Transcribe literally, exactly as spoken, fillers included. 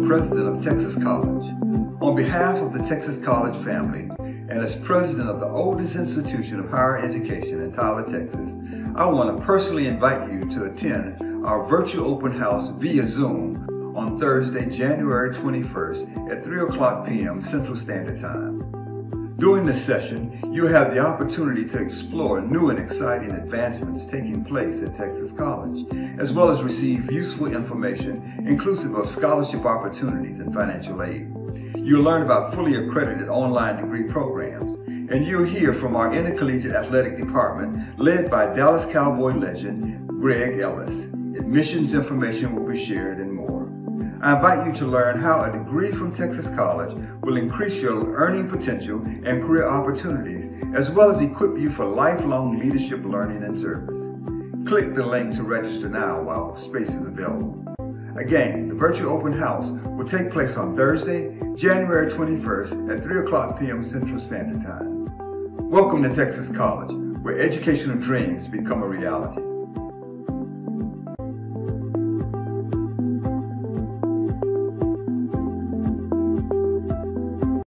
president of Texas College. On behalf of the Texas College family, and as president of the oldest institution of higher education in Tyler, Texas, I want to personally invite you to attend our virtual open house via Zoom on Thursday, January twenty-first at three o'clock p m Central Standard Time. During this session, you have the opportunity to explore new and exciting advancements taking place at Texas College, as well as receive useful information inclusive of scholarship opportunities and financial aid. You'll learn about fully accredited online degree programs, and you'll hear from our intercollegiate athletic department led by Dallas Cowboy legend Greg Ellis. Admissions information will be shared and more. I invite you to learn how a degree from Texas College will increase your earning potential and career opportunities, as well as equip you for lifelong leadership learning and service. Click the link to register now while space is available. Again, the virtual open house will take place on Thursday, January twenty-first at three o'clock p m Central Standard Time. Welcome to Texas College, where educational dreams become a reality.